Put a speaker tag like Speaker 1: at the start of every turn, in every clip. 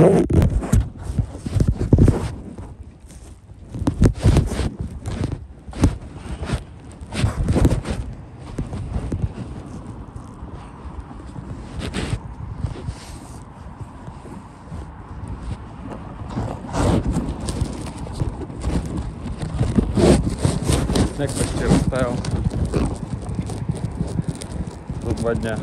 Speaker 1: Снег почти растаял за 2 дня.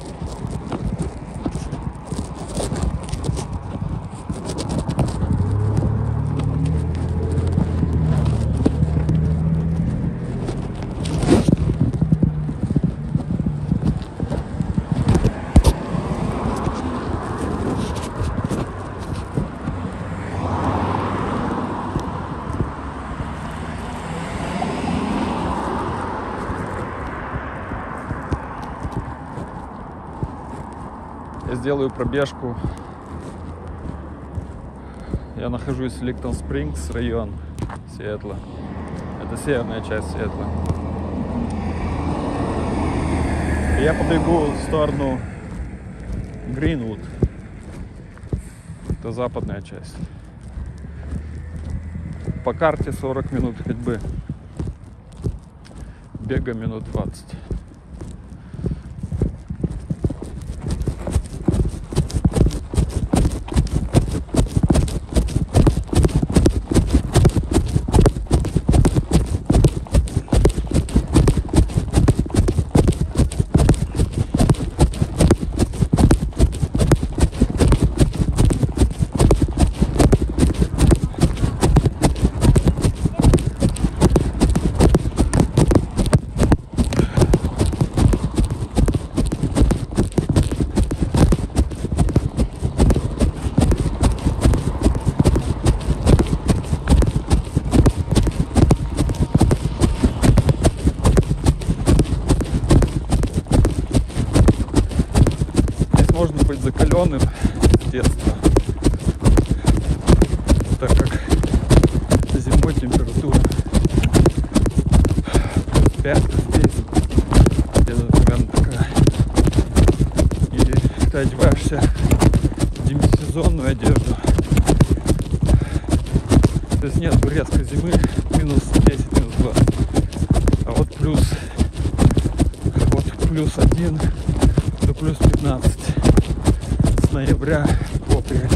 Speaker 1: Я сделаю пробежку. Я нахожусь в Ликтон-Спрингс, район Сиэтла. Это северная часть Сиэтла. И я побегу в сторону Гринвуд. Это западная часть. По карте 40 минут ходьбы. Бега минут 20. Можно быть закаленным с детства, так как зимой температура плюс 5 здесь, где-то примерно такая. И ты одеваешься в демисезонную одежду. То есть нет резкой зимы, минус 10, минус 20. А вот плюс 1 до плюс 15. С ноября по апрель.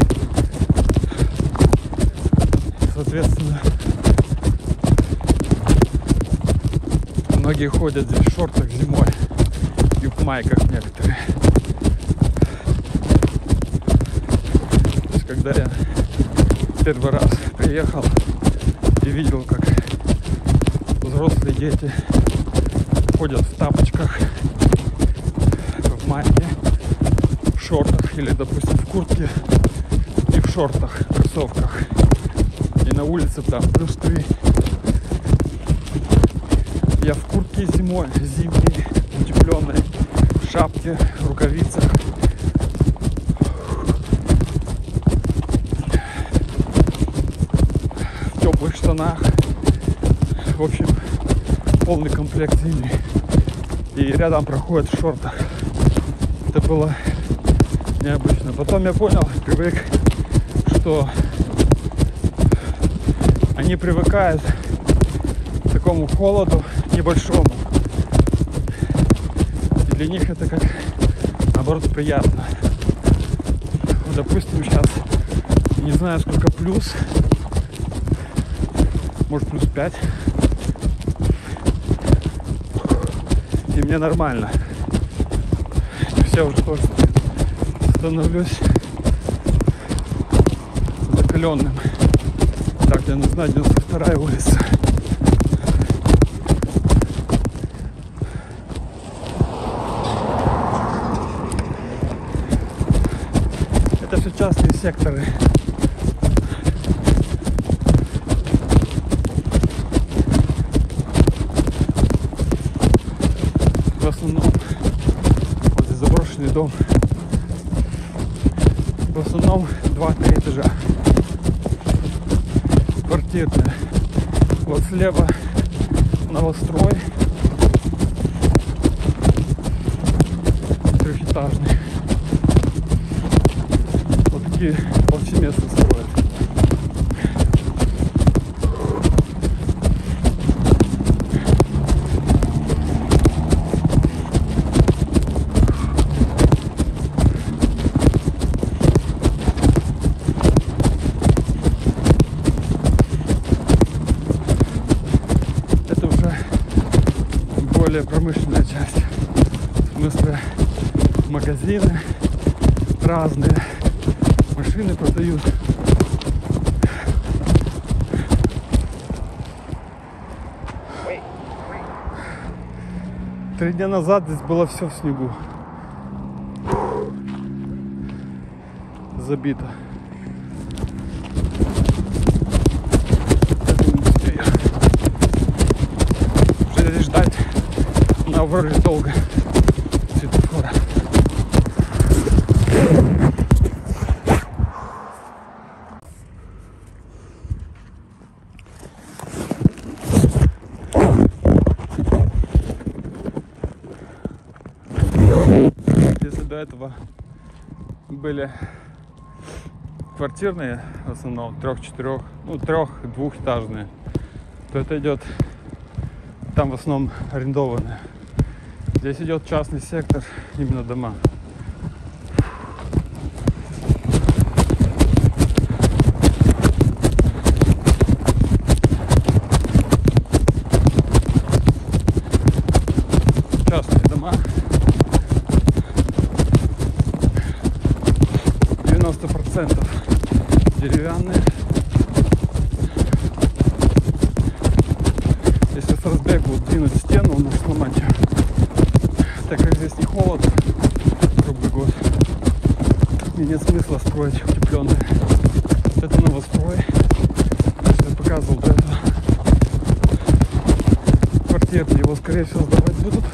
Speaker 1: Соответственно, многие ходят здесь в шортах зимой и в майках некоторые. То есть, когда я первый раз приехал и видел, как взрослые дети ходят в тапочках, в майке, в шортах или, допустим, в куртке и в шортах, в кроссовках. И на улице там плюс 3. Я в куртке зимой, зимней, утепленной, в шапке, в рукавицах. В теплых штанах. В общем, полный комплект зимний. И рядом проходит в шортах. Это было необычно. Потом я понял, привык, что они привыкают к такому холоду небольшому. И для них это как, наоборот, приятно. Вот, допустим, сейчас не знаю, сколько плюс. Может, плюс 5. И мне нормально. Я уже тоже становлюсь закаленным. Так, мне нужна 92-я улица. Это все частные секторы. В основном вот здесь заброшенный дом. В основном 2-3 этажа. Квартирная. Вот слева новострой. Трехэтажный. Вот такие полчеместы строят. Это уже более промышленная часть. В смысле, магазины разные, машины продают. Три дня назад здесь было все в снегу. Забито. Уже здесь ждать на вроде долго светофора. Если до этого были квартирные, в основном трех-четырех, ну двухэтажные, то это идет там в основном арендованные. Здесь идет частный сектор, именно дома. Частные дома. 90% деревянные. Если с разбегу двинуть стену, можно сломать. Так как здесь не холодно круглый год, и нет смысла строить утепленные. Это новострой. Я показывал до этого. Квартиры его, скорее всего, сдавать будут.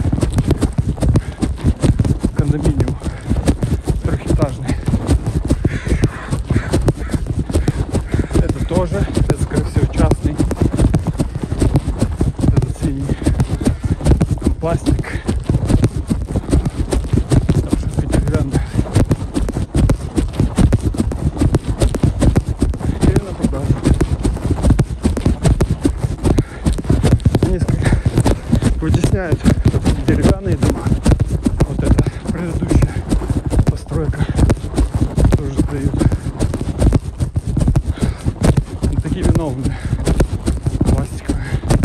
Speaker 1: Кондоминиум трехэтажный. Это тоже, это, скорее всего, частный. Этот синий. Там пластик. Там что-то деревянное. Или на продажу. Несколько вытесняют деревянные дома. Вот это предыдущая постройка тоже сдают. Такие виновные, пластиковые.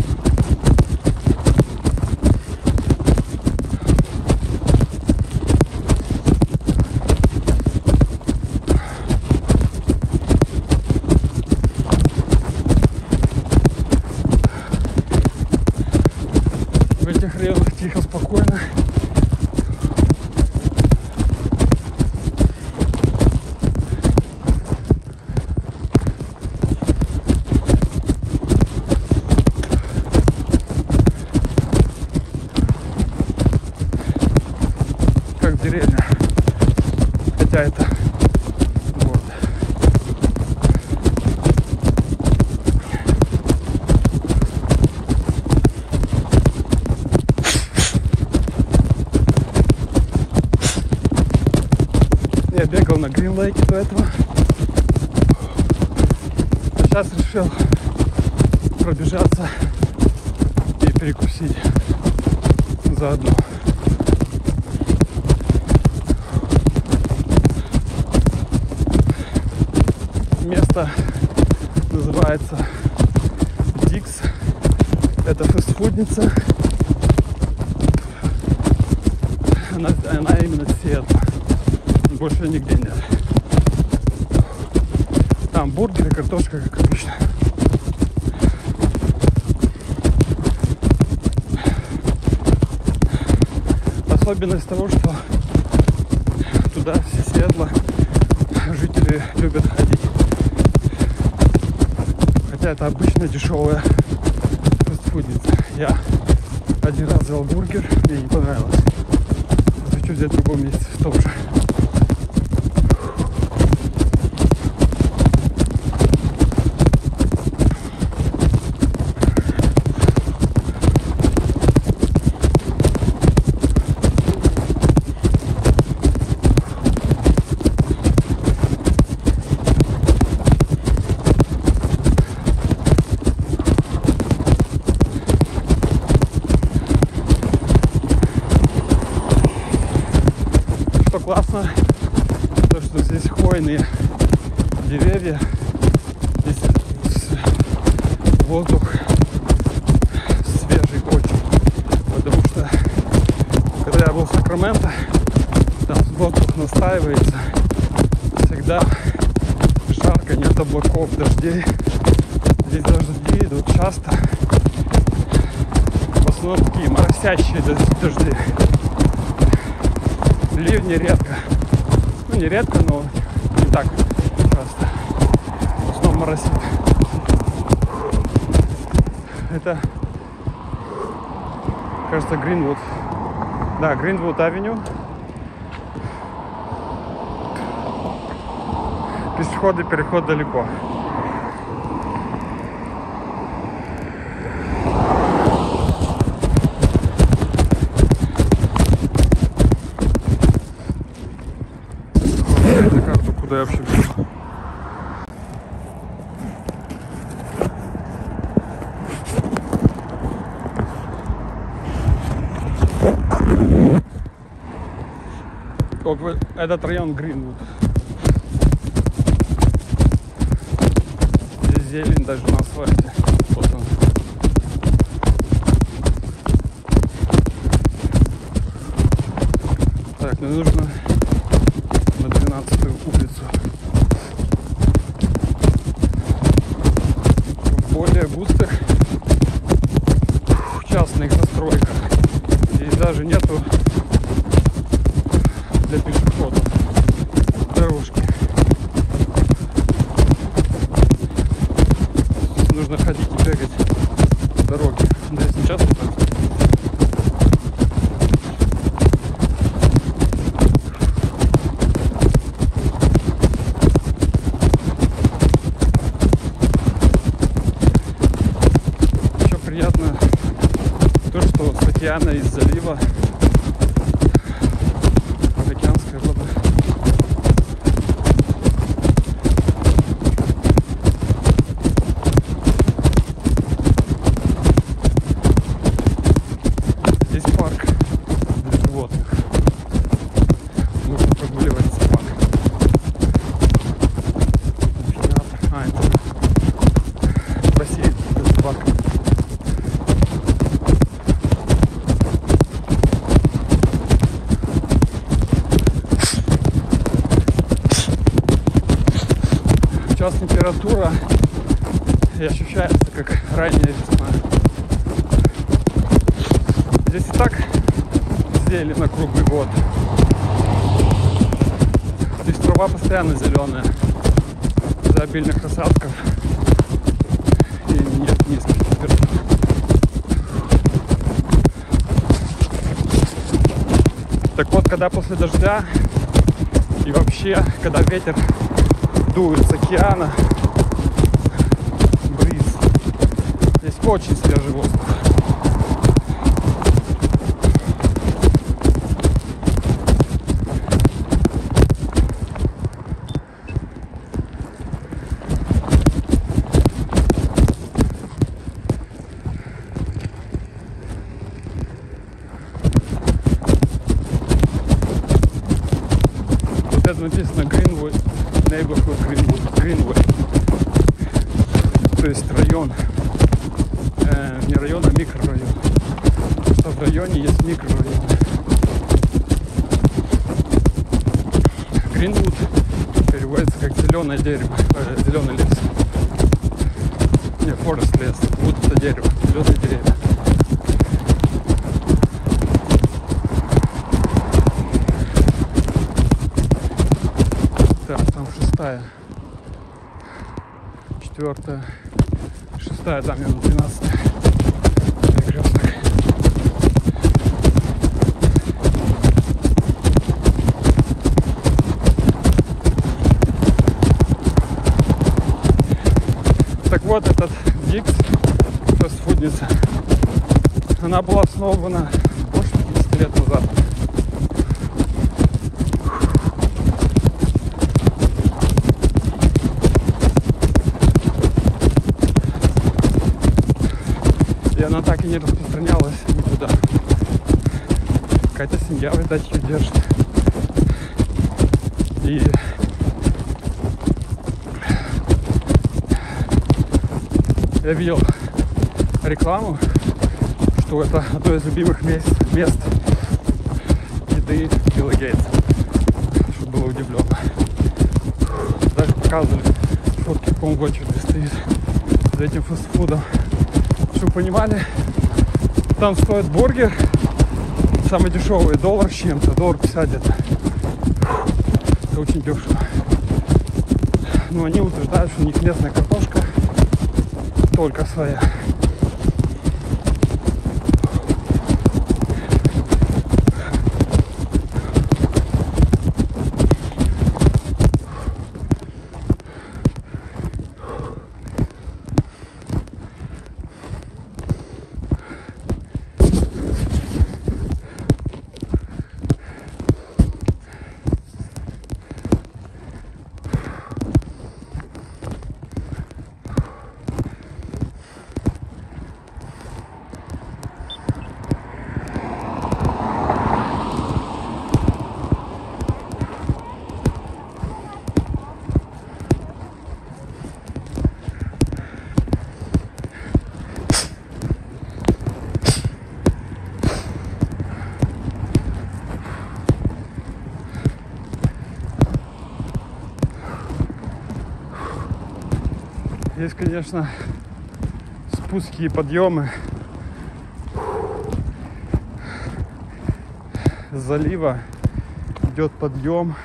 Speaker 1: В этих районах тихо, спокойно. Как деревня, хотя это город. Я бегал на Гринлейке до этого, а сейчас решил пробежаться и перекусить заодно. Место называется Дикс. Это фастфудница. Она именно Сиэтла. Больше нигде нет. Там бургеры, картошка, как обычно. Особенность того, что туда все Сиэтла жители любят ходить. Хотя это обычно дешевая фастфудница. Я один раз взял бургер, мне не понравилось. Хочу взять в другом месте, в том же. что классно, то что здесь хвойные деревья, здесь воздух свежий очень, потому что когда я был в Сакраменто, там воздух настаивается, всегда жарко, нет облаков, дождей. Здесь дожди идут часто, в основном такие моросящие дожди. Ливни редко, ну не редко, но не так часто, в основном моросит. Это, кажется, Гринвуд. Да, Гринвуд Авеню. Пешеходный переход далеко. Эту карту, куда я вообще бежу. Этот район Гринвуд. Здесь зелень даже на асфальте. Вот он. Так, мне нужно на 12-ю улицу. В более густых частных застройках. Здесь даже нету для пешеходов дорожки. Нужно ходить и бегать по дороге. Здесь не часто так. Еще приятно то, что с океана, из залива океанская вода. Здесь парк для животных. Можно прогуливать собак. А, это бассейн для собак. Сейчас температура и ощущается как ранняя весна. Здесь и так зелень на круглый год. Здесь трава постоянно зеленая из-за обильных осадков и нет низких температур. Так вот, когда после дождя и вообще, когда ветер дует с океана, бриз, здесь очень свежий воздух. Вот это написано Greenwood Neighborhood Greenway. То есть район, не район, а микрорайон. Что в районе есть микрорайон. Greenwood переводится как зеленое дерево, зеленый лес. Не, forest лес, wood это дерево, зеленые деревья. Так, там 6-я, 4-я, 6-я, там я на 12-й перекресток. Так вот, этот Дикс, фастфудница, она была основана больше 50 лет назад. И она так и не распространялась никуда. Какая-то семья, видать, ее держит. И я видел рекламу, что это одно из любимых мест еды Билла Гейтса. Что было удивленно. Даже показывали фотки, по-моему, в очереди стоит за этим фастфудом. Чтобы вы понимали, там стоит бургер самый дешевый, $1 с чем-то, $1.50 где-то. Это очень дешево. Но они утверждают, что у них местная картошка только своя. Есть, конечно, спуски и подъемы. С залива идет подъем.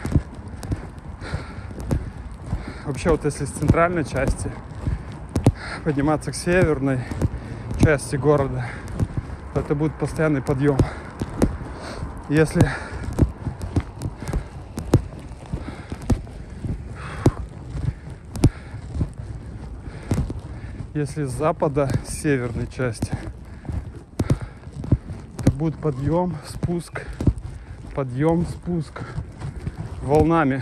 Speaker 1: Вообще, вот если с центральной части подниматься к северной части города, то это будет постоянный подъем. Если с запада, с северной части, это будет подъем, спуск, подъем, спуск волнами.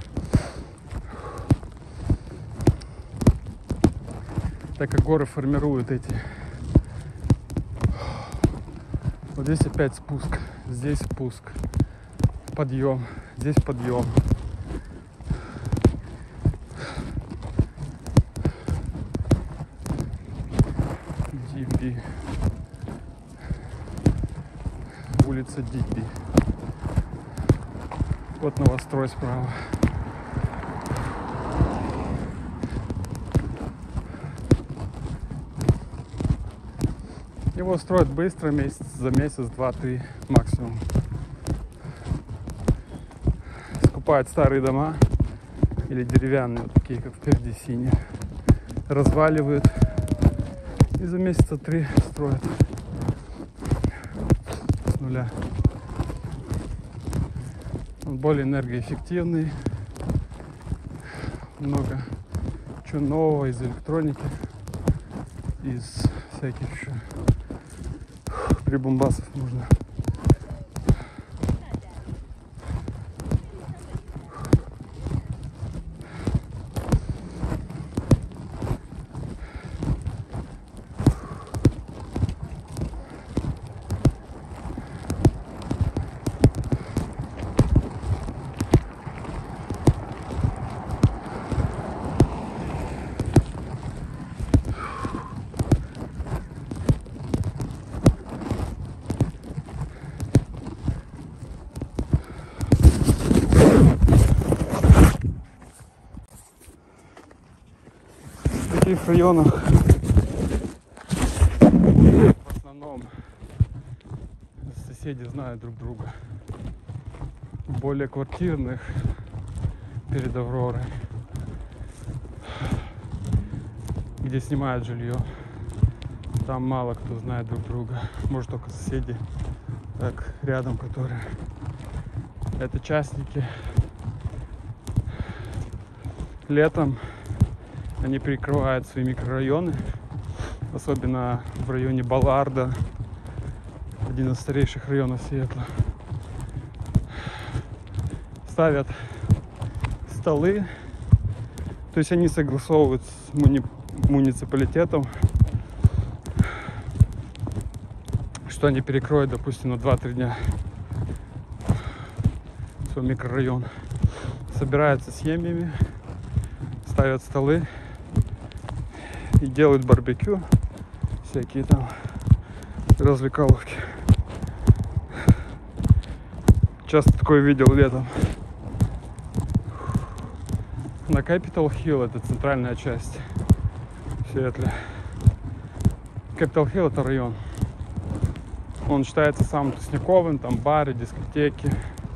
Speaker 1: Так как горы формируют эти. Вот здесь опять спуск, здесь спуск, подъем, здесь подъем. Диппи. Улица Диппи. Вот новострой справа. Его строят быстро, за месяц, 2-3 максимум. Скупают старые дома или деревянные, вот такие как впереди синие, разваливают и за месяца 3 строят с нуля. Он более энергоэффективный, много чего нового из электроники, из всяких еще прибамбасов нужно. В таких районах в основном соседи знают друг друга. Более квартирных перед Авророй, где снимают жилье, там мало кто знает друг друга. Может, только соседи так рядом, которые это частники. Летом они перекрывают свои микрорайоны, особенно в районе Балларда, один из старейших районов Сиэтла. Ставят столы, то есть они согласовывают с муниципалитетом, что они перекроют, допустим, на 2-3 дня свой микрорайон. собираются семьями, ставят столы и делают барбекю, всякие там развлекаловки. Часто такое видел летом. На Capitol Hill, это центральная часть Сиэтля. Capitol Hill — это район. Он считается самым тусняковым, там бары, дискотеки,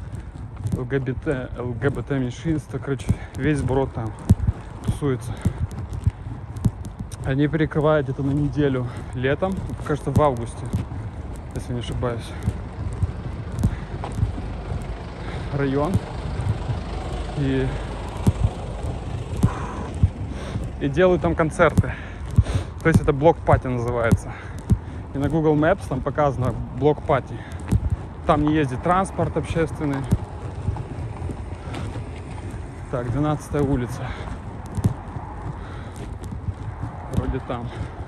Speaker 1: ЛГБТ меньшинства, короче, весь сброд там тусуется. Они перекрывают это на неделю летом, кажется, в августе, если не ошибаюсь, район. И делают там концерты. То есть это блок-пати называется. И на Google Maps там показано блок-пати. Там не ездит транспорт общественный. Так, 12-я улица. Вроде там.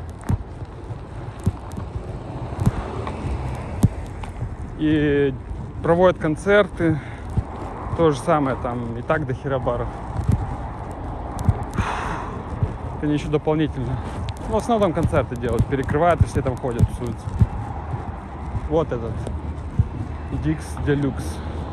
Speaker 1: И проводят концерты. То же самое, там и так до хера баров. Они еще дополнительно. Ну, в основном концерты делают, перекрывают, и все там ходят, тусуются. Вот этот Dix Deluxe.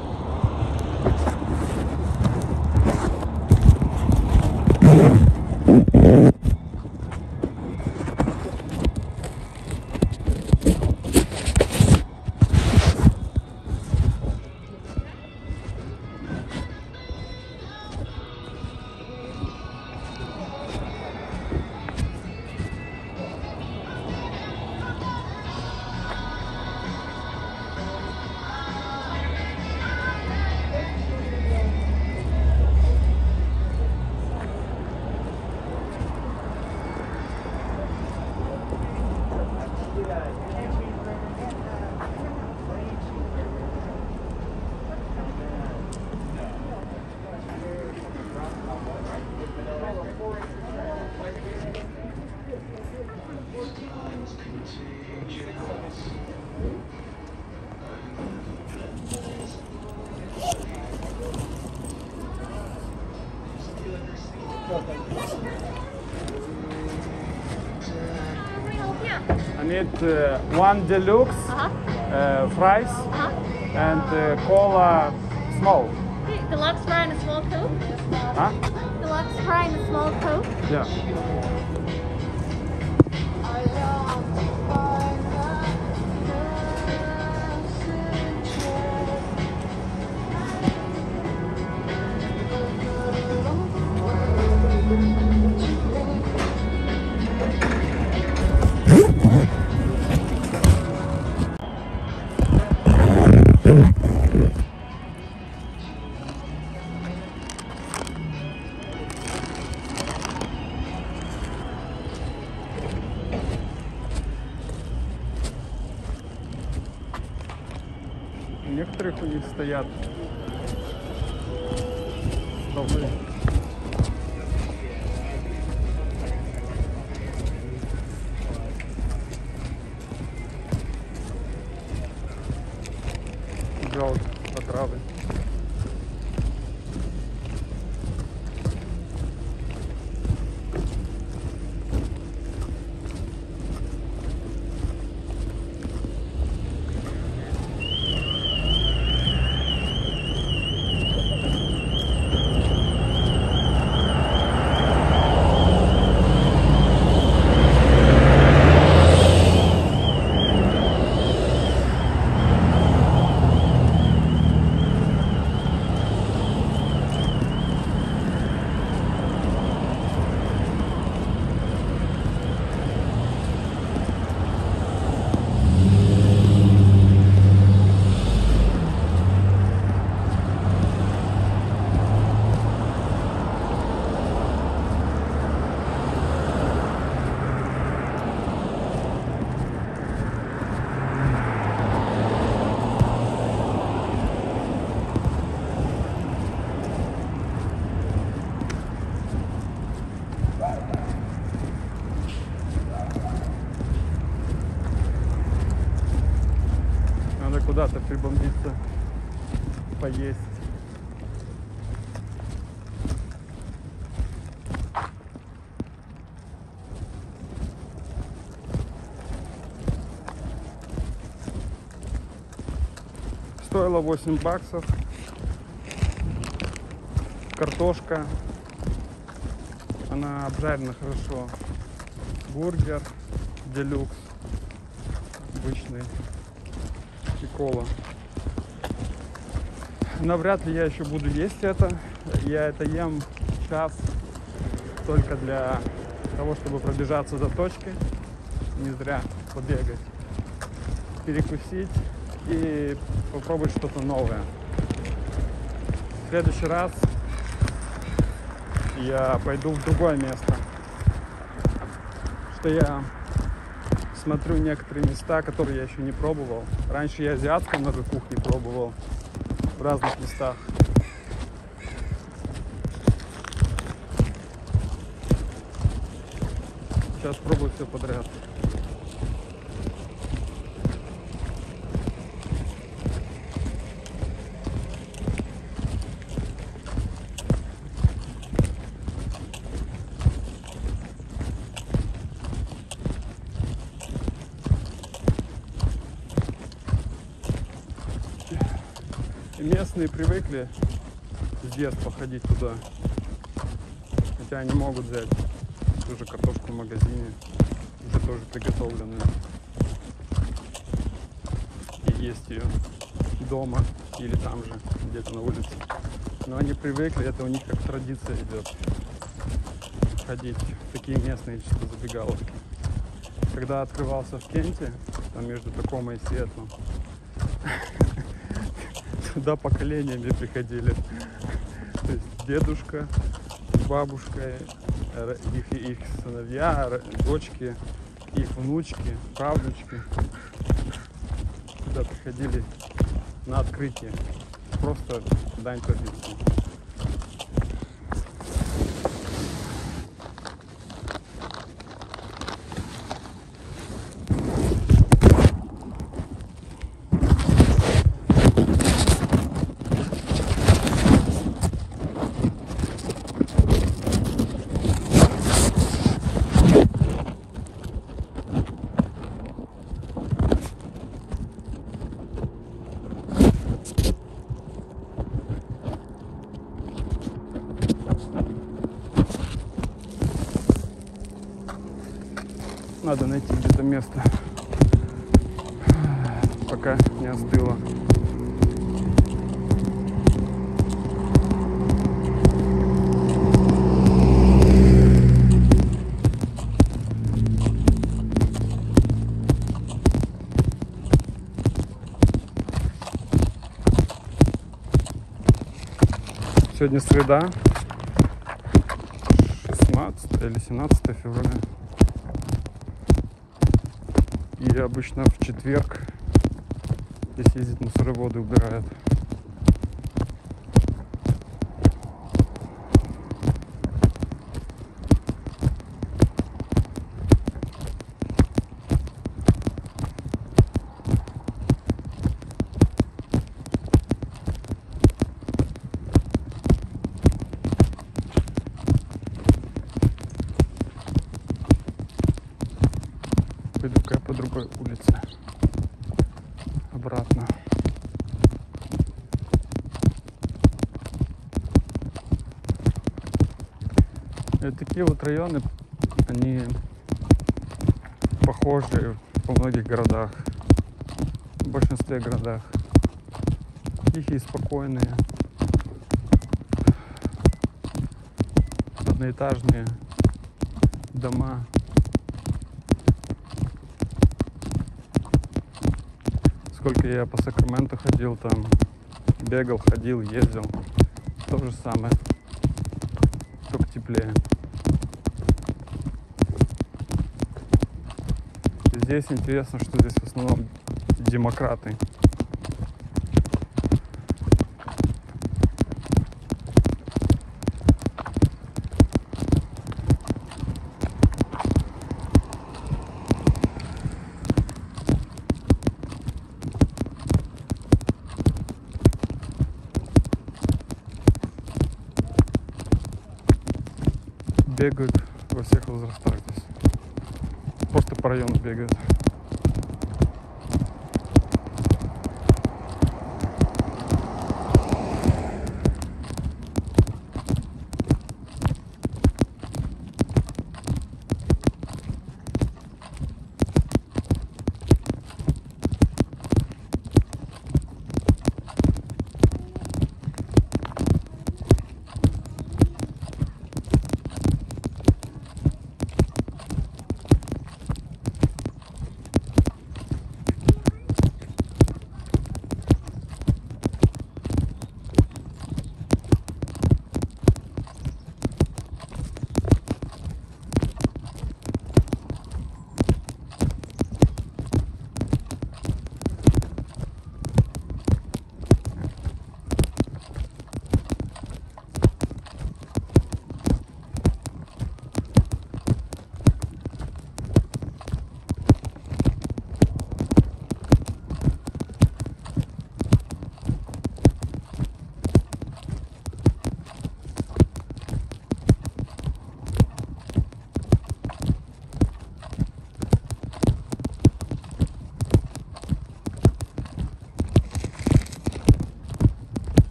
Speaker 1: I need one deluxe fries and cola small.
Speaker 2: Deluxe fry and a small Coke?
Speaker 1: Huh?
Speaker 2: Deluxe fry and a small Coke?
Speaker 1: Yeah. Некоторых у них стоят столы. Галт, отравы. Надо куда-то прибомбиться, поесть. стоила 8 баксов. Картошка. Она обжарена хорошо. Бургер делюкс. Обычный. И кола. Навряд ли я еще буду есть это. Я это ем час только для того, чтобы пробежаться до точки. Не зря побегать. Перекусить и попробовать что-то новое. В следующий раз я пойду в другое место. Что я смотрю некоторые места, которые я еще не пробовал. Раньше я азиатской много кухни пробовал в разных местах. Сейчас пробую все подряд. И местные привыкли с детства ходить туда. Хотя они могут взять ту же картошку в магазине, уже тоже приготовленную. И есть ее дома или там же, где-то на улице. Но они привыкли, это у них как традиция идет. Ходить в такие местные чисто забегаловки. Когда открывался в Кенте, там между Такома и Сиэтлом, туда поколениями приходили. То есть дедушка, бабушка, их сыновья, дочки, их внучки, правнучки. Туда приходили на открытие. Просто дань традиции. Надо найти где-то место, пока не остыло. Сегодня среда, 16 или 17 февраля. И обычно в четверг здесь ездят мусороводы, убирают. Пойду-ка я по другой улице обратно. И такие вот районы, они похожи во многих городах, в большинстве городах. Тихие, спокойные, одноэтажные дома. Сколько я по Сакраменту ходил, там бегал, ходил, ездил, то же самое, только теплее. Здесь интересно, что здесь в основном демократы. Бегают во всех возрастах здесь. Просто по району бегают.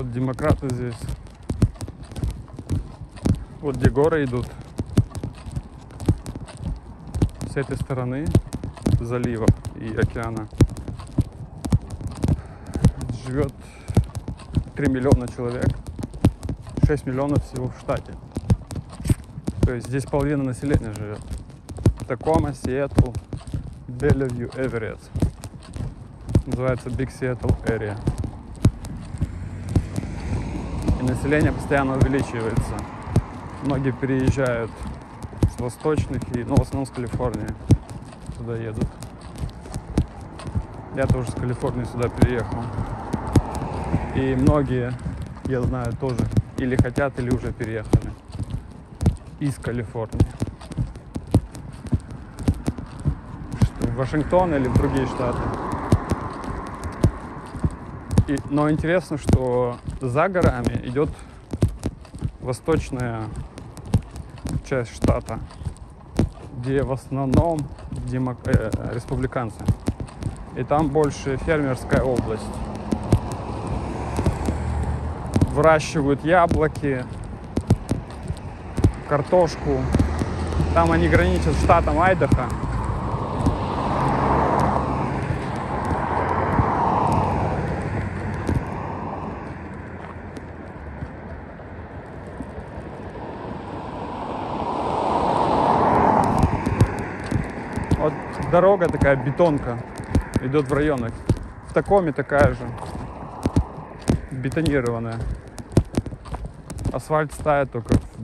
Speaker 1: Вот демократы здесь. Вот где горы идут. С этой стороны залива и океана живет 3 миллиона человек. 6 миллионов всего в штате. То есть здесь половина населения живет. Такома, Сиэтл, Беллевью, Эверетт. Называется Big Seattle Area. И население постоянно увеличивается. Многие переезжают с восточных и, ну, в основном с Калифорнии. Сюда едут. Я тоже с Калифорнии сюда переехал. И многие, я знаю, тоже или хотят, или уже переехали из Калифорнии. В Вашингтон или в другие штаты. Но интересно, что за горами идет восточная часть штата, где в основном республиканцы. И там больше фермерская область. Выращивают яблоки, картошку. Там они граничат с штатом Айдахо. Вот дорога такая, бетонка, идет в районах. В Такоме такая же, бетонированная. Асфальт ставят только в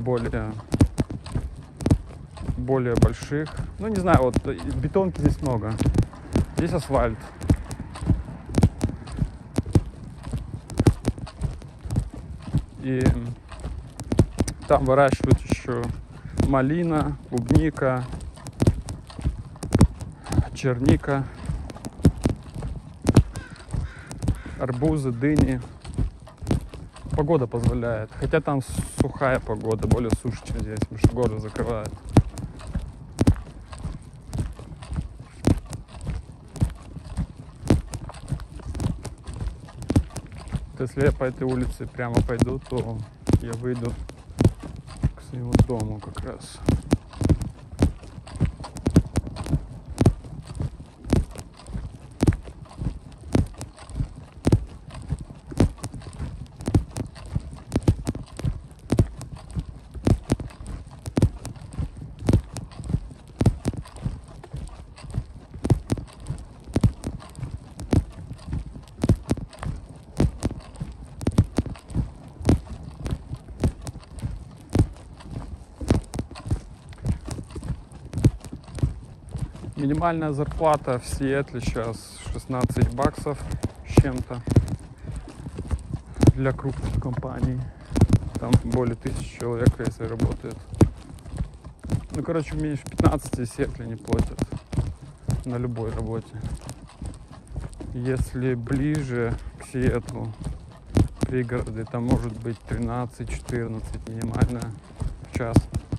Speaker 1: более больших. Ну, не знаю, вот бетонки здесь много. Здесь асфальт. И там выращивают еще малина, клубника, черника, арбузы, дыни. Погода позволяет. Хотя там сухая погода, более суше, чем здесь, потому что горы закрывают. Если я по этой улице прямо пойду, то я выйду к своему дому как раз. Минимальная зарплата в Сиэтле сейчас 16 баксов с чем-то для крупных компаний. Там более 1000 человек, если работает. Ну, короче, меньше 15 в Сиэтле не платят на любой работе. Если ближе к Сиэтлу, пригороды, там может быть 13-14 минимальная в час.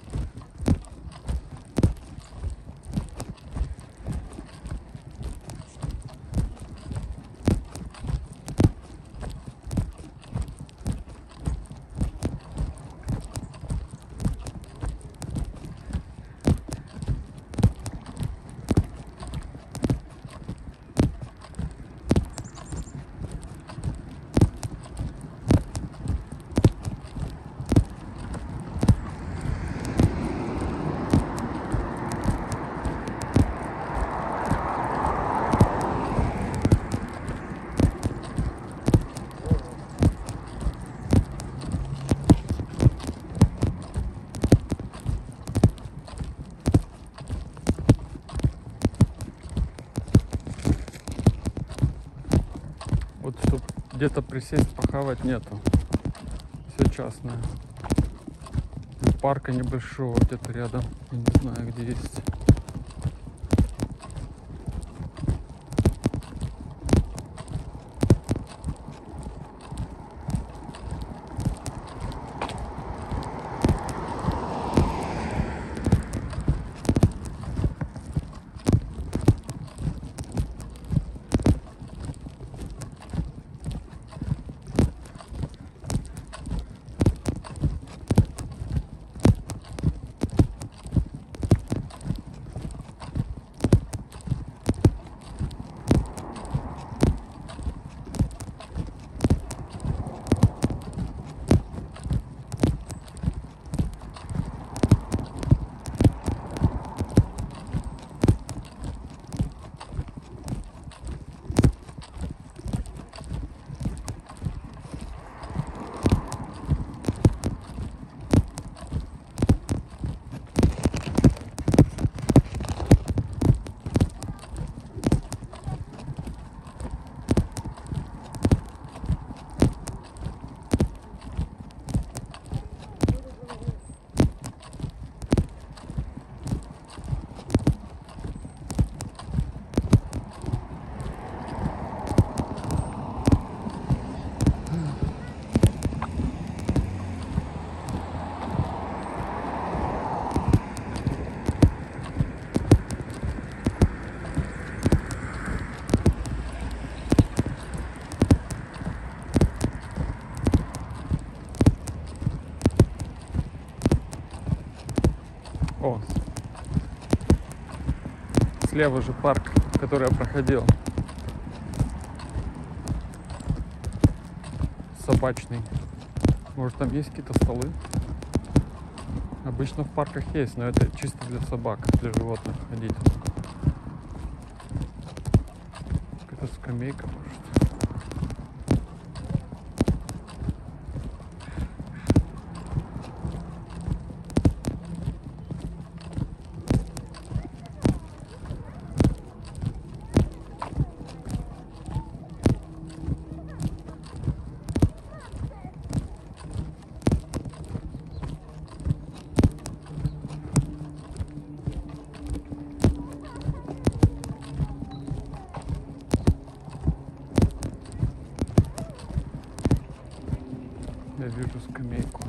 Speaker 1: Вот чтобы где-то присесть, похавать нету. Все частное. И парка небольшого где-то рядом. Я не знаю, где есть. слева же парк, который я проходил. Собачный. Может, там есть какие-то столы? Обычно в парках есть, но это чисто для собак, для животных ходить. Какая-то скамейка, может. Я вижу скамейку.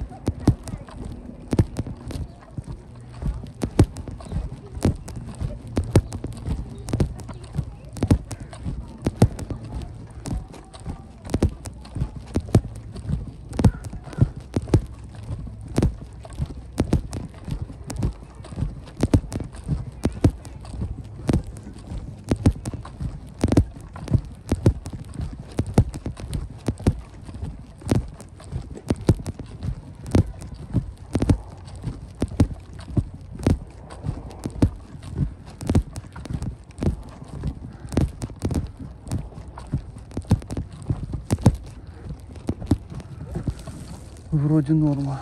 Speaker 1: Вроде норма.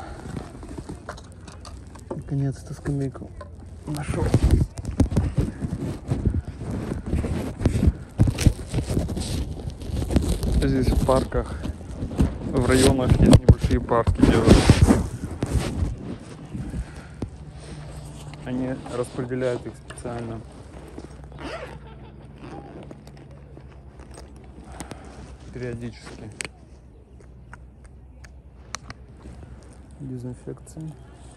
Speaker 1: Наконец-то скамейку нашел. Здесь в парках, в районах есть небольшие парки делают. Они распределяют их специально. Периодически. Дезинфекция.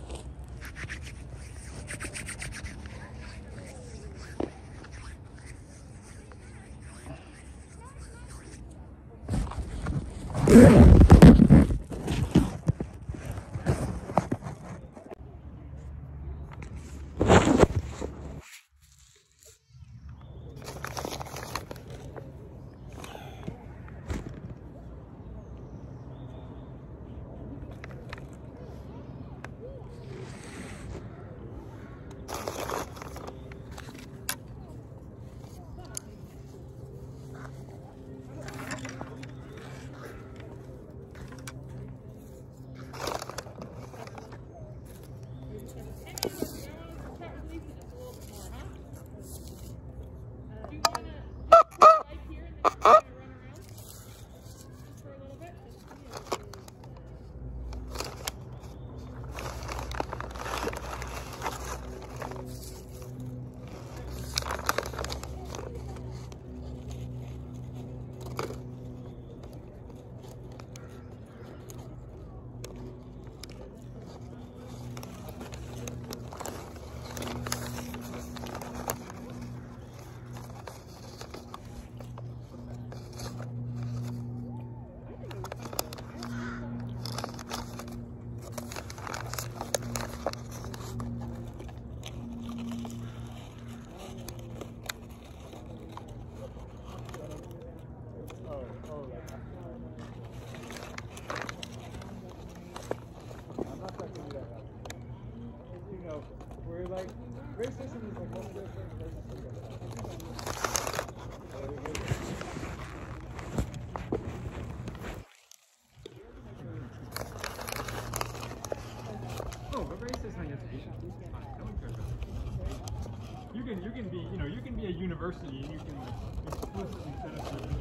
Speaker 3: You can be, you can be a university and you can explicitly set up your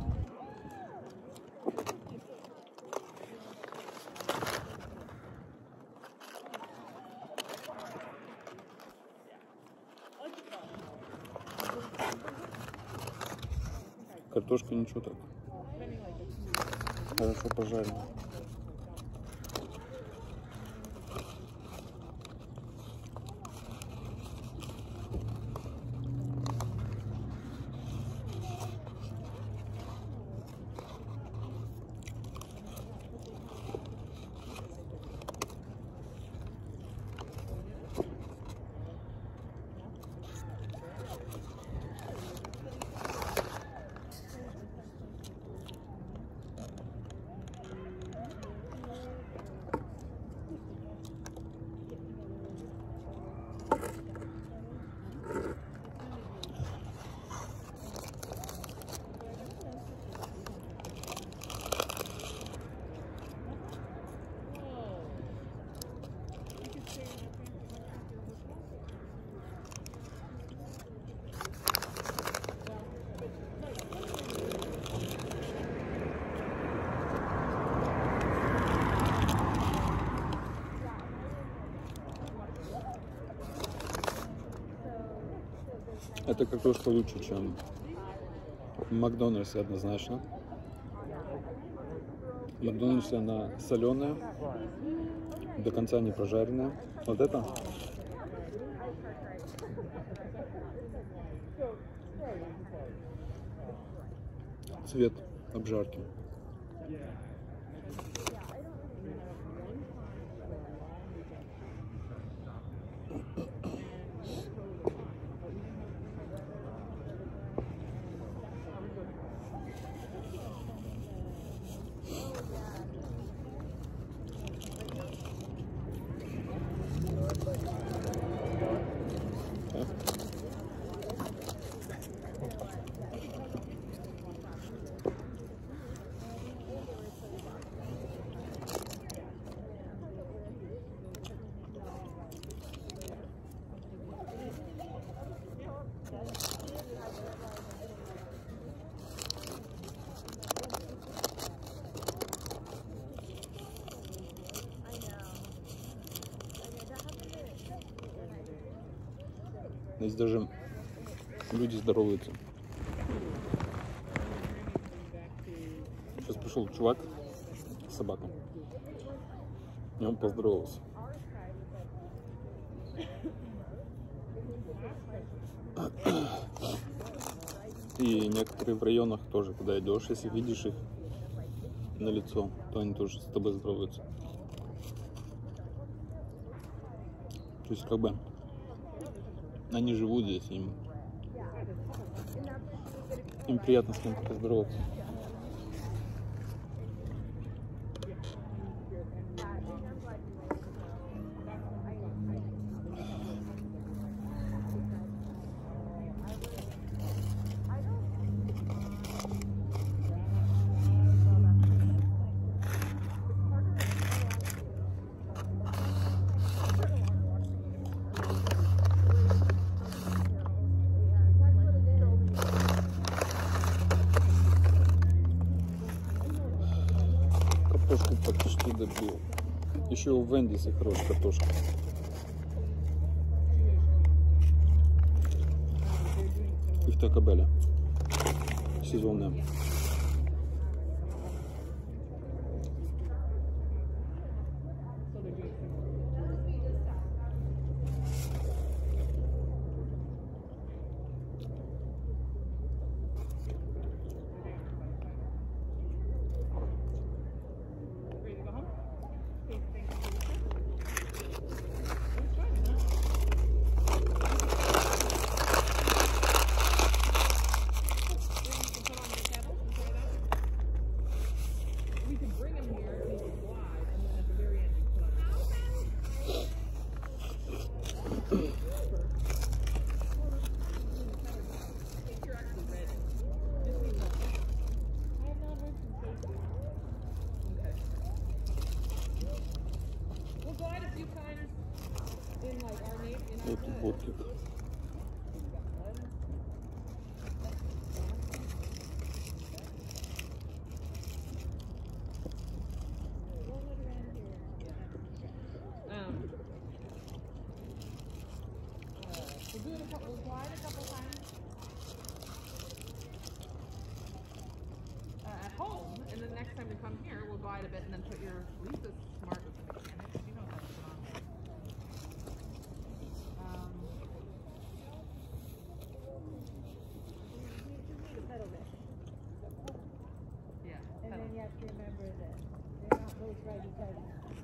Speaker 1: Картошка ничего так. Хорошо пожарена. Эта картошка лучше, чем в Макдональдсе однозначно. В Макдональдсе она соленая, до конца не прожаренная. Вот это цвет обжарки. Здесь даже люди здороваются. Сейчас пришел чувак с собакой, и он поздоровался. И некоторые в районах тоже, куда идешь, если видишь их на лицо, то они тоже с тобой здороваются. То есть как бы они живут здесь, им приятно с кем-то поздороваться. Картошку почти добил. Еще у Вендиса хорошая картошка. И в Тако Белле. Сезонная. Вот тут бортик.
Speaker 4: We'll glide a couple times at home, and then next time we come here, we'll glide a bit and then put your Lisa's smart with the mechanics. You know how to put on. Yeah.
Speaker 5: And then you have to remember that they're not both righty-tighty.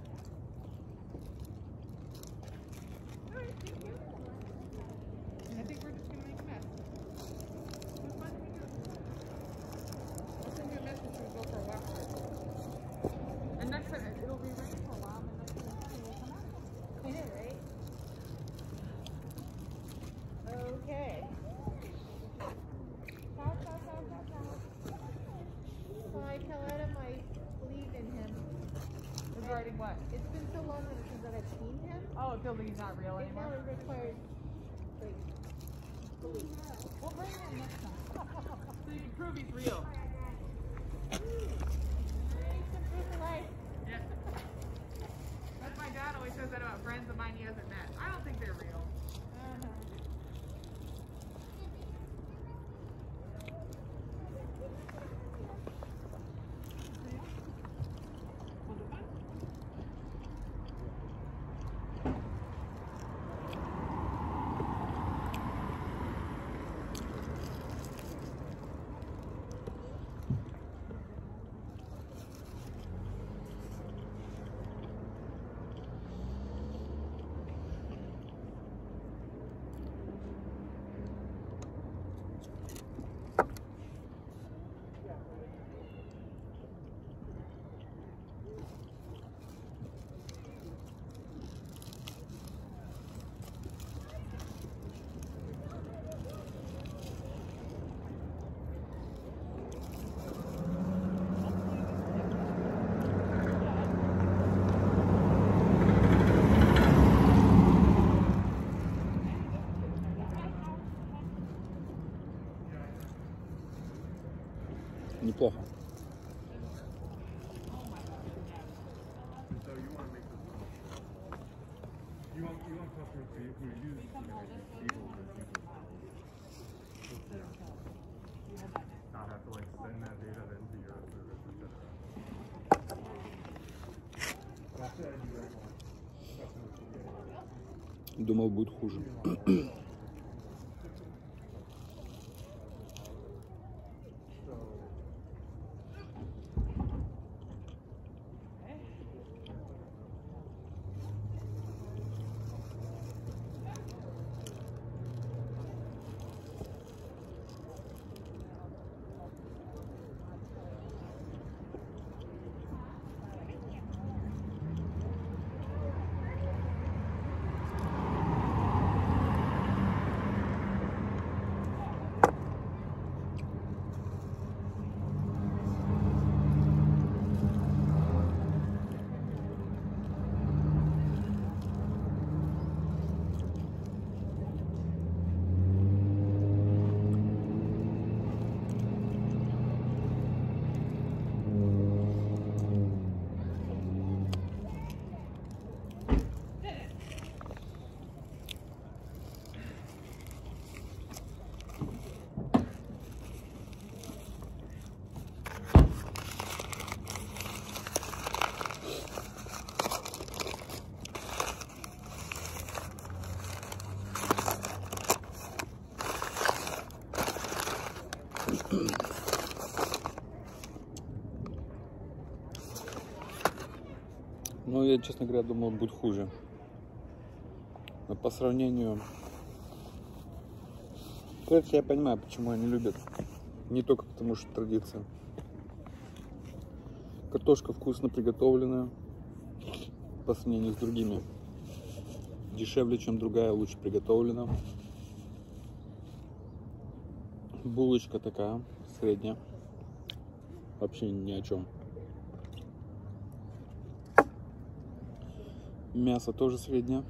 Speaker 4: Alright, thank you. I think we're just gonna make a mess. What's fun to do? I'll send you a message when we go for a walk. And next time, it'll be raining for a while, and then next time we'll come out.
Speaker 5: I know, right? Okay. Talk. So I tell Adam I believe in him.
Speaker 4: Regarding what?
Speaker 5: It's been so long since that I've seen him.
Speaker 4: Oh, it feels like he's not real
Speaker 5: It now
Speaker 4: anymore.
Speaker 5: requires, like, belief.
Speaker 4: We'll bring him next time. So you can prove he's real.
Speaker 5: Some proof of life.
Speaker 4: Yeah. That's my dad always says that about friends of mine he hasn't met. I don't think they're real.
Speaker 1: Неплохо.
Speaker 3: So you want to make this. You want customers who use diesel not have to like send that data into your service, etc. That's it. You guys want customers to get.
Speaker 1: Думал, будет хуже. Ну, я, честно говоря, думал, будет хуже. Но по сравнению... Короче, я понимаю, почему они любят. Не только потому, что традиция. Картошка вкусно приготовленная. По сравнению с другими. Дешевле, чем другая, лучше приготовлена. Булочка такая, средняя. Вообще ни о чем. Мясо тоже среднее.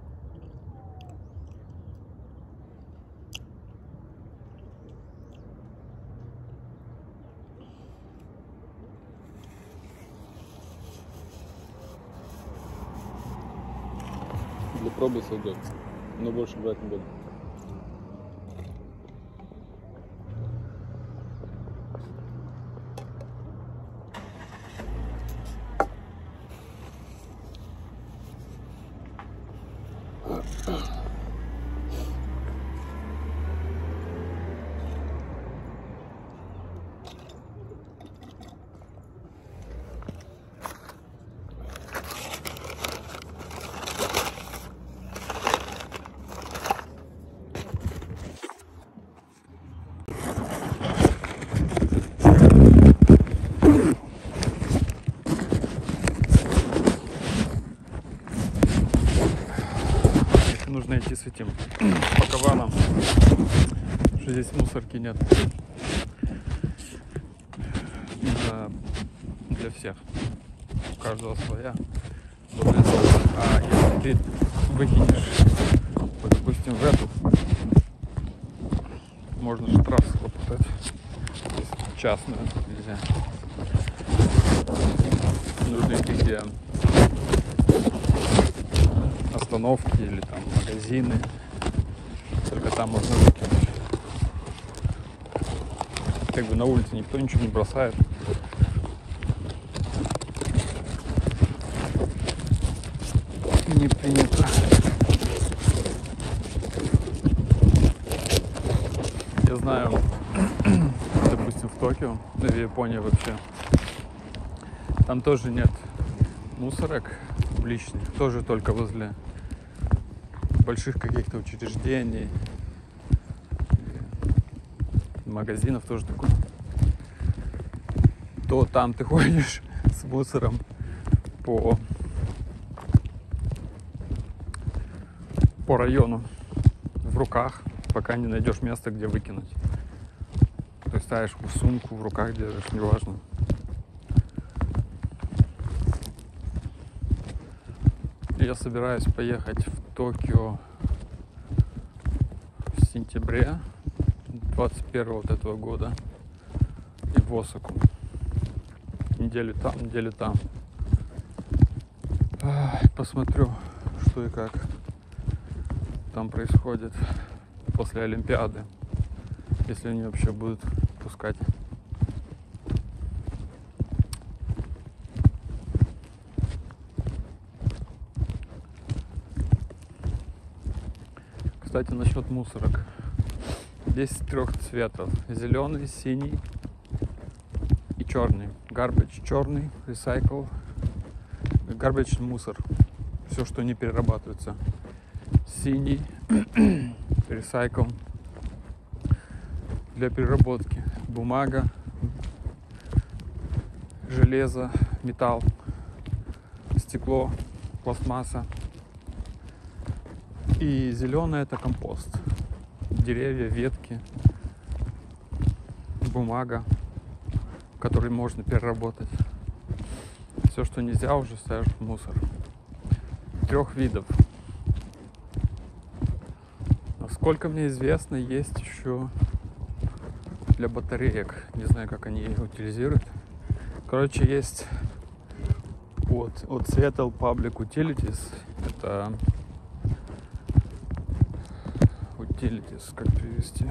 Speaker 1: Для пробы сойдет, но больше брать не буду. Нужно идти с этим пакованом, что здесь мусорки нет. Для всех. У каждого своя. А если ты выкинешь, вот, допустим, в эту, можно штраф схлопотать. Частную нельзя. Нужно идти где остановки или там магазины, только там можно выкинуть. Как бы на улице никто ничего не бросает. Не принято. Я знаю, допустим, в Токио, в Японии вообще, там тоже нет мусорок публичных, тоже только возле больших каких-то учреждений, магазинов тоже такое. То там ты ходишь с мусором по району в руках, пока не найдешь место, где выкинуть. То есть ставишь в сумку, в руках держишь, неважно. Я собираюсь поехать в Токио в сентябре 21 вот этого года. И в в Осаку. Неделю там, неделю там. Посмотрю, что и как там происходит после Олимпиады, если они вообще будут пускать. Кстати, насчет мусорок. Здесь 3 цветов: зеленый, синий и черный. Garbage черный, recycle. Garbage мусор. Все, что не перерабатывается. Синий recycle для переработки. Бумага, железо, металл, стекло, пластмасса. И зеленый — это компост. Деревья, ветки, бумага, которую можно переработать. Все, что нельзя, уже ставишь в мусор. 3 видов. Насколько мне известно, есть еще для батареек. Не знаю, как они их утилизируют. Короче, есть от Seattle Public Utilities. Это utilities, как перевести?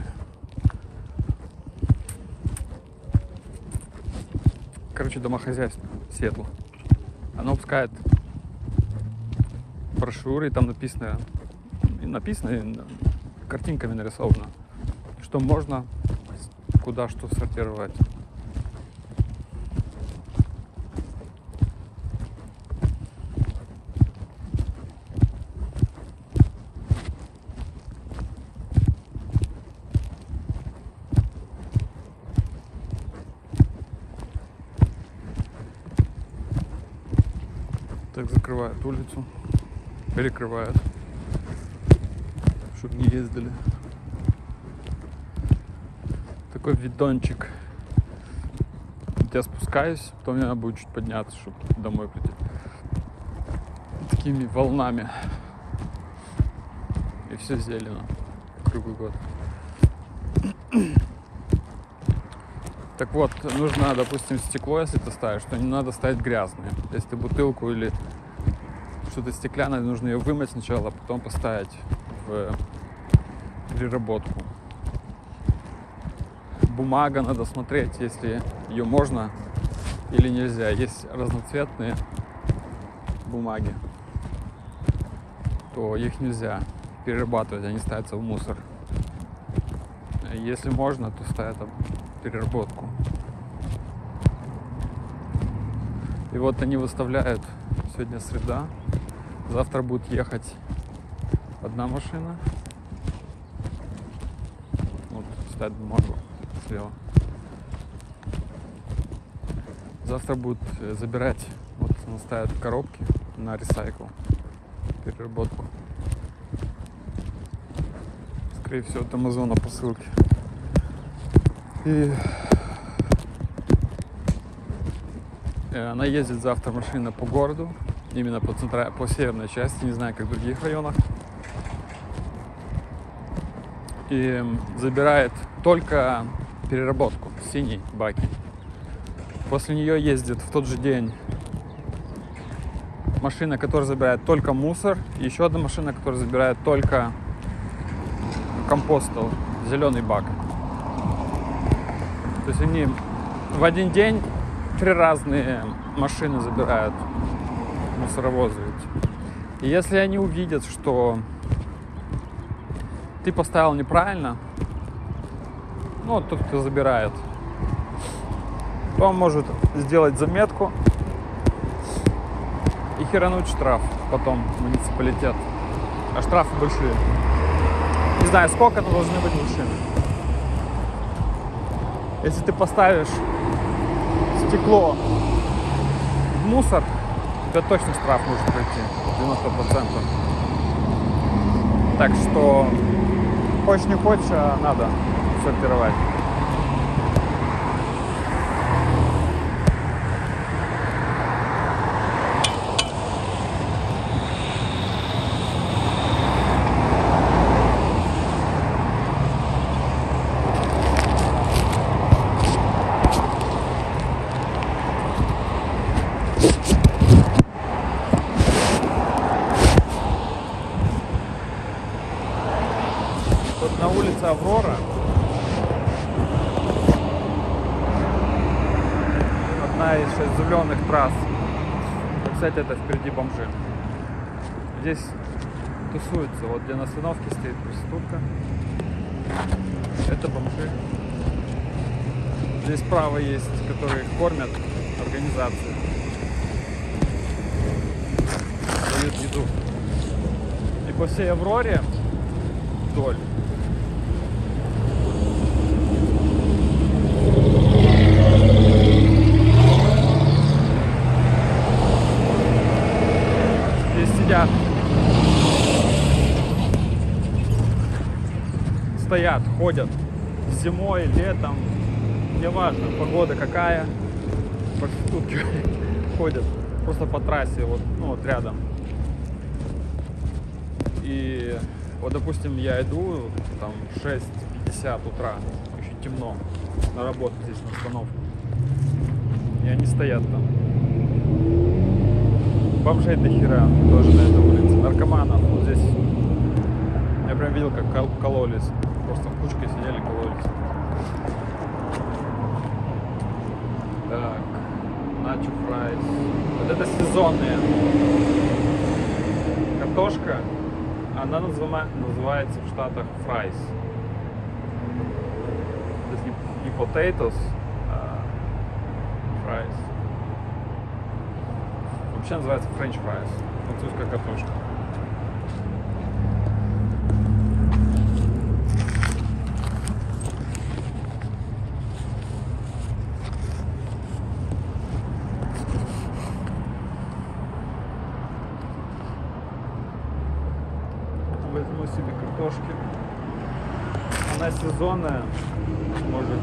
Speaker 1: Короче, домохозяйство Сиэтла. Оно выпускает брошюры, и там написано картинками нарисовано, что можно, куда что сортировать. Так закрывают улицу, перекрывают, чтобы не ездили. Такой видончик. Я спускаюсь, потом мне надо будет чуть подняться, чтобы домой прийти. Такими волнами. И все зелено круглый год. Так вот, нужно, допустим, стекло, если ты ставишь, то не надо ставить грязное. Если ты бутылку или что-то стеклянное, нужно ее вымыть сначала, а потом поставить в переработку. Бумага, надо смотреть, если ее можно или нельзя. Есть разноцветные бумаги, то их нельзя перерабатывать, они ставятся в мусор. Если можно, то ставят переработку. И вот они выставляют, сегодня среда, завтра будет ехать одна машина. Вот, ставят бумагу слева. Завтра будут забирать, вот он ставит коробки на ресайкл, переработку. Скорее всего, от Амазона посылки. И она ездит завтра, машина, по городу, именно по северной части, не знаю, как в других районах. И забирает только переработку, синие баки. После нее ездит в тот же день машина, которая забирает только мусор, и еще одна машина, которая забирает только компостал, зеленый бак. То есть они в один день 3 разные машины забирают, мусоровозы. И если они увидят, что ты поставил неправильно, ну, тот, кто забирает, то он может сделать заметку и херануть штраф потом в муниципалитет. А штрафы большие. Не знаю сколько, но должны быть большие. Если ты поставишь стекло в мусор, то точно штраф может пройти 90%. Так что хочешь не хочешь, а надо сортировать. одна из 6 зеленых трасс. Кстати, это впереди бомжи. Здесь тусуются, вот где на остановке стоит проститутка. Это бомжи. Здесь справа есть, которые кормят, организации. Дают еду. И по всей Авроре вдоль здесь сидят, стоят, ходят зимой, летом, неважно, погода какая, проститутки ходят просто по трассе, вот, ну, вот рядом. И вот, допустим, я иду там 6:50 утра, еще темно, на работу здесь, на остановку, и они стоят там. Бомжей до хера тоже на этой улице, наркоманов вот здесь. Я прям видел, как кололись, просто кучкой сидели, кололись. Так, начо фрайс. Вот это сезонная картошка. Она называется в Штатах фрайс. То есть не potatoes, а фрайс. Вообще называется French fries. Французская картошка. Возьму себе картошки. Она сезонная, может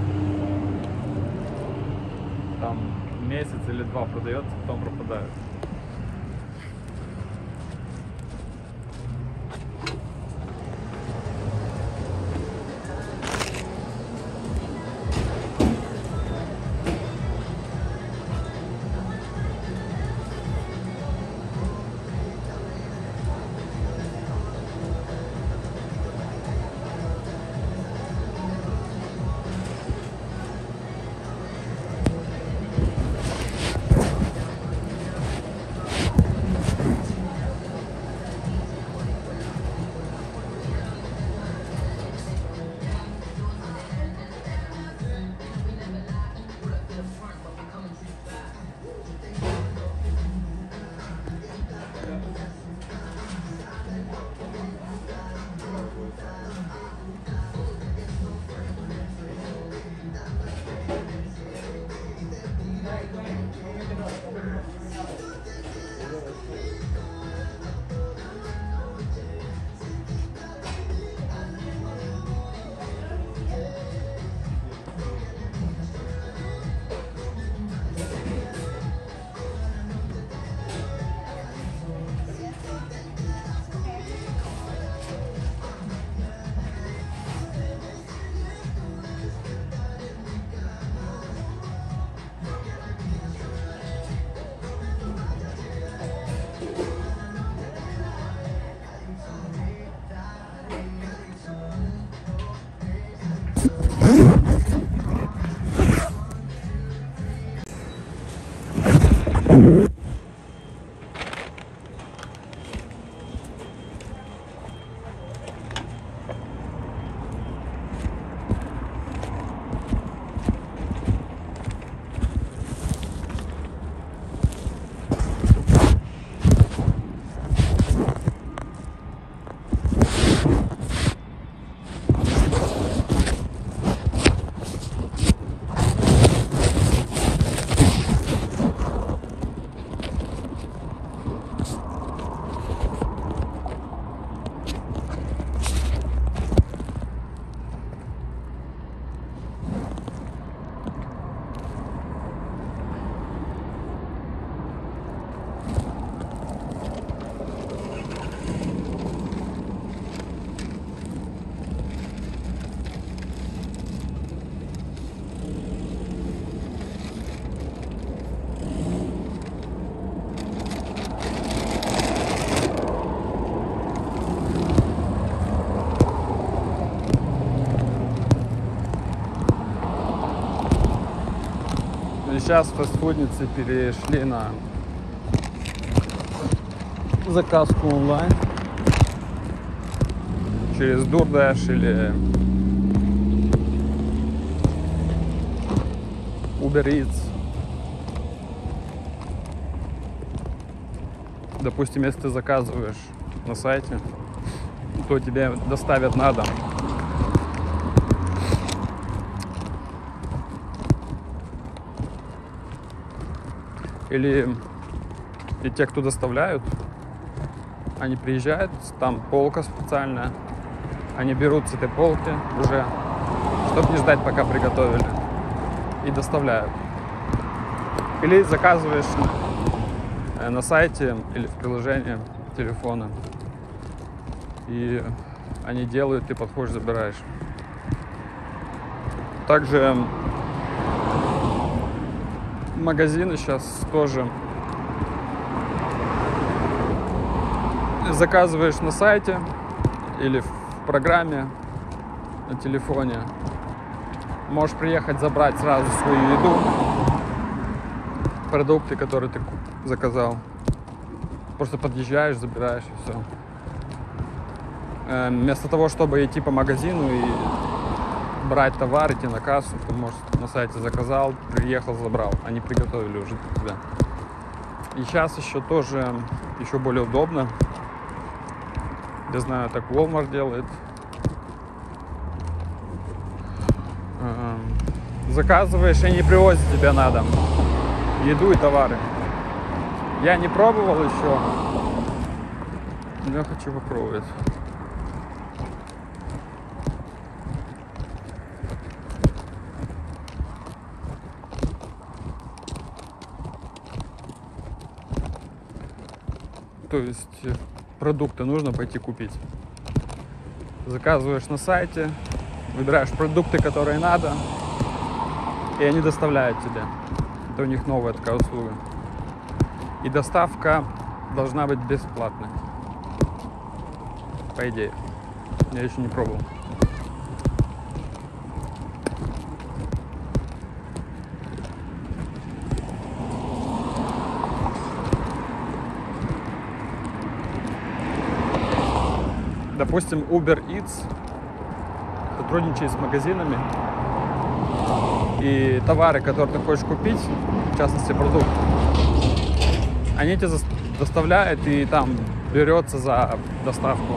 Speaker 1: там месяц или два продается, потом пропадает. И сейчас фастфудницы перешли на заказку онлайн через DoorDash или Uber Eats. Допустим, если ты заказываешь на сайте, то тебе доставят на дом. Или и те, кто доставляют, они приезжают, там полка специальная, они берут с этой полки уже, чтобы не ждать, пока приготовили, и доставляют. Или заказываешь на сайте или в приложении телефона, и они делают, ты подходишь, забираешь. Также магазины сейчас тоже заказываешь на сайте или в программе на телефоне. Можешь приехать забрать сразу свою еду, продукты, которые ты заказал. Просто подъезжаешь, забираешь и все. Вместо того, чтобы идти по магазину и брать товар, идти на кассу, ты можешь на сайте заказал, приехал, забрал. Они приготовили уже для тебя. И сейчас еще тоже еще более удобно. Я знаю, так Walmart делает. Заказываешь, и они привозят тебе на дом еду и товары. Я не пробовал еще, но я хочу попробовать. То есть продукты нужно пойти купить. Заказываешь на сайте, выбираешь продукты, которые надо, и они доставляют тебе. Это у них новая такая услуга. И доставка должна быть бесплатной. По идее. Я еще не пробовал. Допустим, Uber Eats сотрудничает с магазинами, и товары, которые ты хочешь купить, в частности продукты, они тебе доставляют, и там берется за доставку.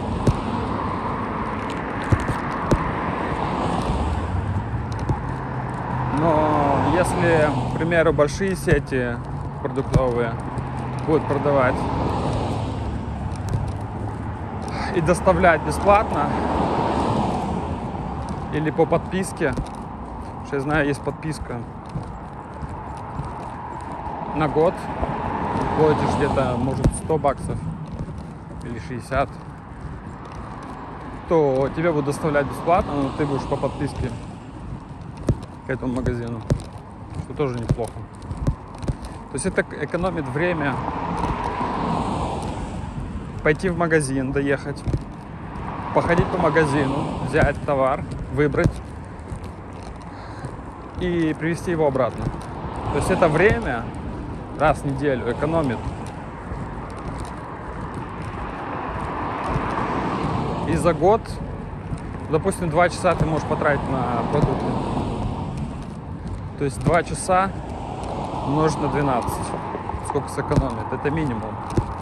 Speaker 1: Но если, к примеру, большие сети продуктовые будут продавать и доставлять бесплатно или по подписке, что я знаю, есть подписка на год, платишь где-то, может, $100 или 60, то тебе будут доставлять бесплатно, но ты будешь по подписке к этому магазину, что тоже неплохо. То есть это экономит время. Пойти в магазин, доехать, походить по магазину, взять товар, выбрать и привезти его обратно. То есть это время раз в неделю экономит. И за год, допустим, 2 часа ты можешь потратить на продукты. То есть 2 часа умножить на 12. Сколько сэкономит? Это минимум.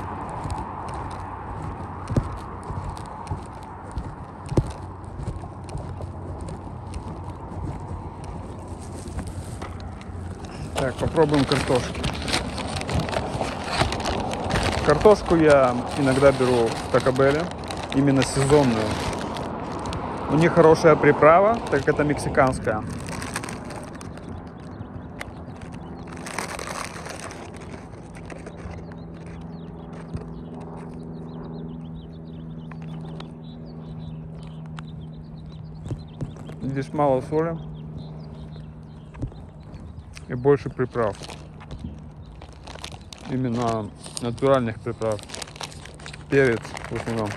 Speaker 1: Так, попробуем картошки. Картошку я иногда беру в Taco Bell, именно сезонную. У них хорошая приправа, так как это мексиканская. Здесь мало соли и больше приправ. Именно натуральных приправ. Перец в основном.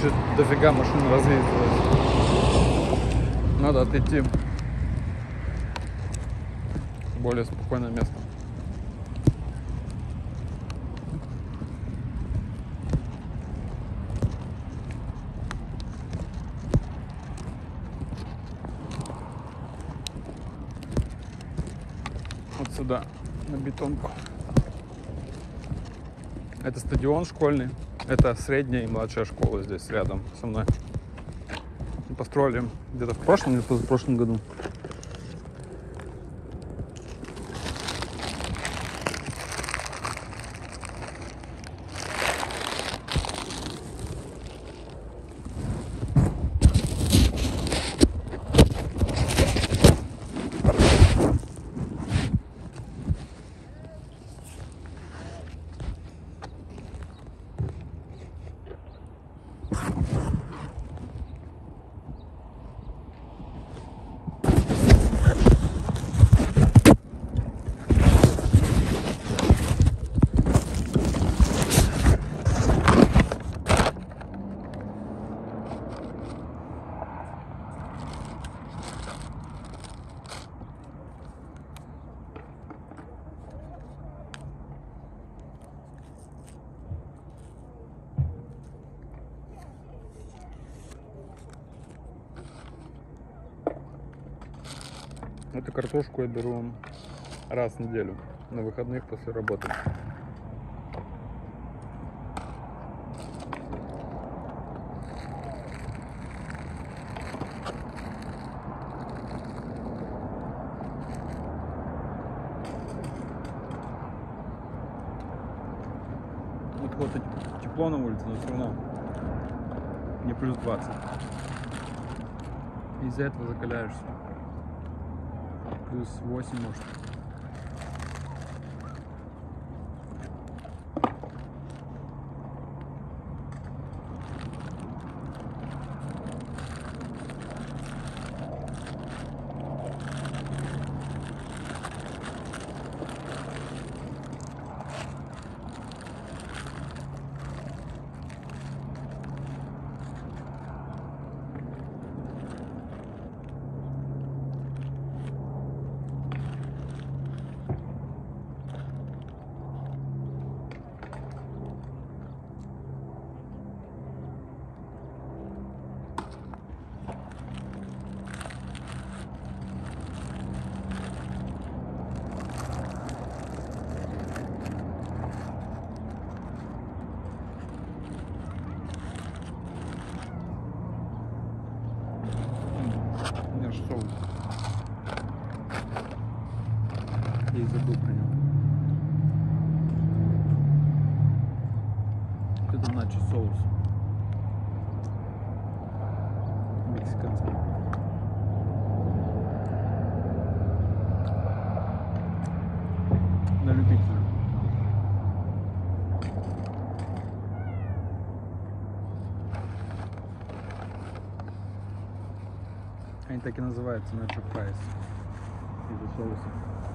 Speaker 1: Что-то дофига машин разъездилось. Надо отойти в более спокойное место. Вот сюда, на бетонку. Это стадион школьный. Это средняя и младшая школа здесь рядом со мной. Построили где-то в прошлом или позапрошлом году. Эту картошку я беру раз в неделю, на выходных после работы. Вот тепло на улице, но все равно не плюс 20. Из-за этого закаляешься. Плюс 8 может. Соус. Я и забыл про него. Какой-то начо соус. Мексиканский. На любителя. Они так и называются начо фрайс из-за соуса.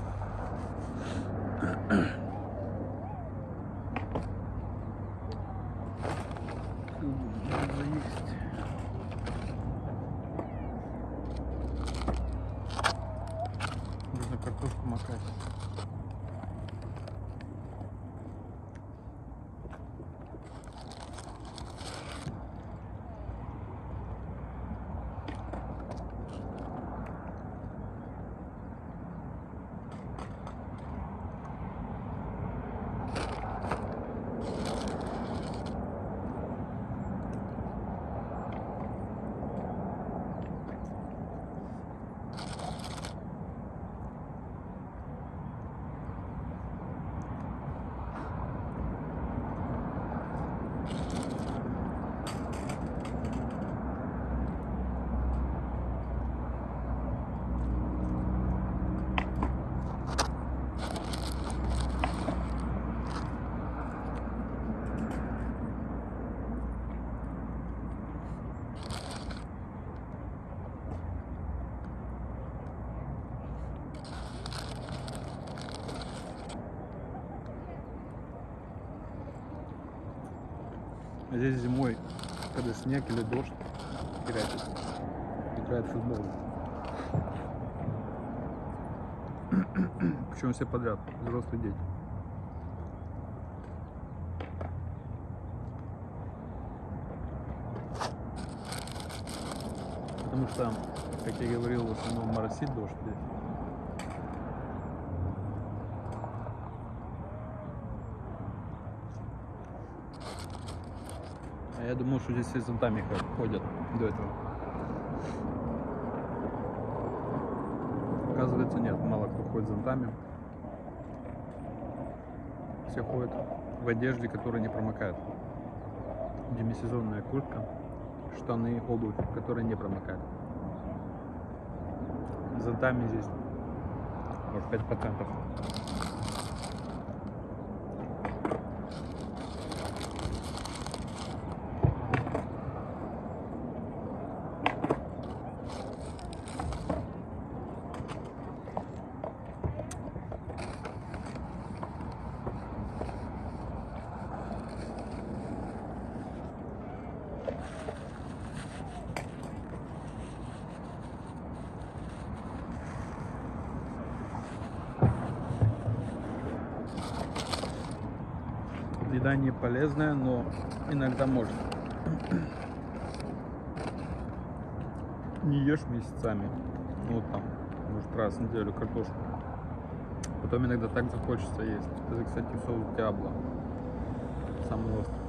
Speaker 1: Нужно картошку макать. Здесь зимой когда снег или дождь, играет в футбол. Причем все подряд, взрослые дети. Потому что, как я говорил, в основном моросит дождь здесь. А я думал, что здесь все с зонтами ходят до этого. Оказывается, нет, мало кто ходит с зонтами. Все ходят в одежде, которая не промокает. Демисезонная куртка, штаны, обувь, которая не промокает. С зонтами здесь может 5%. Еда не полезная, но иногда может. Не ешь месяцами. Ну, вот там, может, раз в неделю картошку. Потом иногда так захочется есть. Это, кстати, соус Диабло. Самый острый.